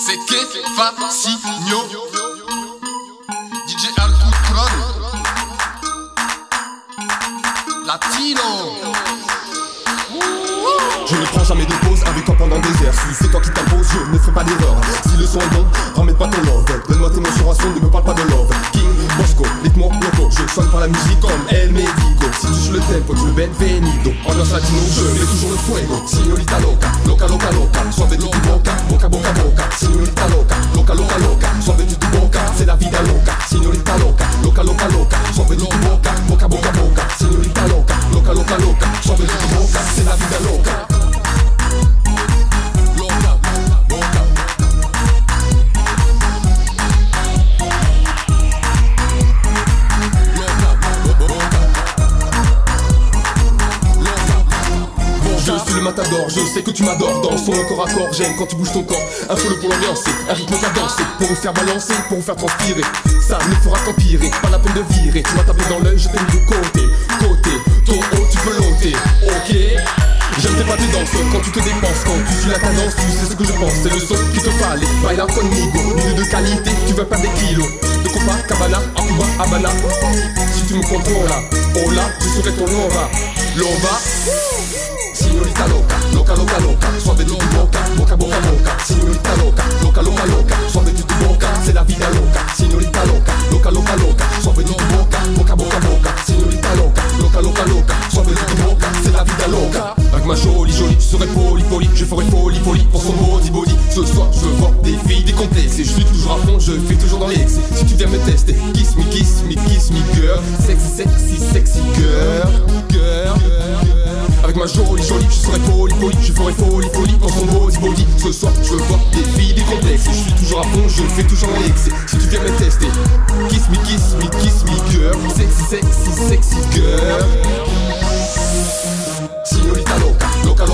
C'est que Fasigno DJ Alcutron Latino. Je ne prends jamais de pause avec toi pendant des heures. Si c'est toi qui t'imposes, je ne ferai pas d'erreur. Si le son est bon, ramène pas ton love. Donne-moi tes mensurations, ne me parle pas de love. King, Bosco, rythme loco. Je sonne par la musique comme El Medigo. Si tu joues le tempo, tu le benvenido. Ambiance latino, je mets toujours le fuego. Signorita loca, loca, loca, loca. Suave de tu boca, boca, boca, boca. Signorita loca, loca, loca, loca. Suave de tu boca, c'est la vida loca. Signorita loca, loca, loca, loca. Suave de tu boca, boca, boca, boca. Signorita loca, loca, loca, loca. Suave de tu boca, c'est la vida loca. Je suis le matador, je sais que tu m'adores. Dans son corps à corps, j'aime quand tu bouges ton corps. Un solo pour l'ambiancer, un rythme cadencé. Pour vous faire balancer, pour vous faire transpirer. Ça ne fera qu'empirer, pas la peine de virer. Tu m'as tapé dans l'œil, je t'ai mis de côté. Côté, ton haut tu peux l'ôter. Ok, j'aime tes pas tes danses, quand tu te dépenses. Quand tu suis la cadence, tu sais ce que je pense. C'est le son qu'il te fallait, baila conmigo. Milieu de qualité, tu vas perdre des kilos. De Copacabana, à Cuba, Habana. Si tu me contrôles, oh là, je serai ton Lova. Lova. Signorita loca, loca, loca, loca. Suave de tu boca, boca, boca, boca. Signorita loca, loca, loca, loca. Suave de tu boca, c'est la vida loca. Signorita loca, loca, loca, loca. Suave de tu boca, boca, boca, boca. Signorita loca, loca, loca, loca. Suave de tu boca, c'est la vida loca. Avec ma jolie, jolie, je serai poli, poli. Je ferai folie, folie pour son body, body. Ce soir, je veux voir des filles décomplexées. Je suis toujours à fond, je fais toujours dans l'excès. Si tu viens me tester, kiss me, kiss me, kiss me, girl. Sexy, sexy, sexy, girl, girl. Avec ma jolie, jolie, je serai poli, poli. Je ferai folie, folie pour son body, body. Ce soir, je veux voir des filles décomplexées. Je suis toujours à fond, je fais toujours dans l'excès. Si tu viens me tester, kiss me, kiss me, kiss me, girl. Sexy, sexy, sexy, girl. Signorita loca, loca,